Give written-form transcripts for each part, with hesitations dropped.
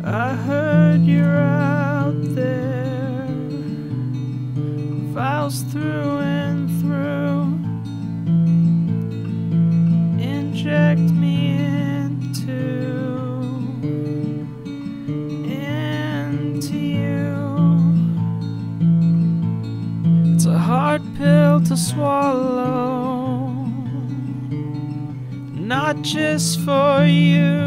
I heard you're out there, files through and through. Inject me into you. It's a hard pill to swallow, not just for you.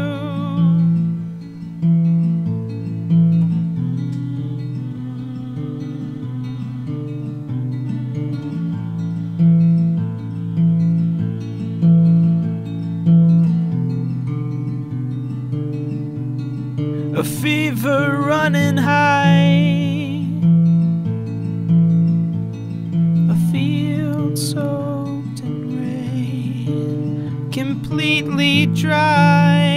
A fever running high, a field soaked in rain, completely dry.